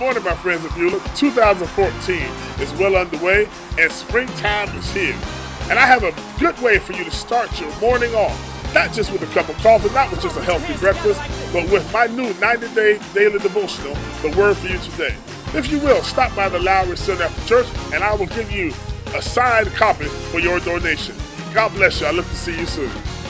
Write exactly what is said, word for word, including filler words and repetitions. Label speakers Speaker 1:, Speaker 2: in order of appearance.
Speaker 1: morning, my friends of Beulah. two thousand fourteen is well underway and springtime is here. And I have a good way for you to start your morning off. Not just with a cup of coffee, not with just a healthy breakfast, but with my new ninety day daily devotional, The Word for You Today. If you will, stop by the Lowry Center after church and I will give you a signed copy for your donation. God bless you. I look to see you soon.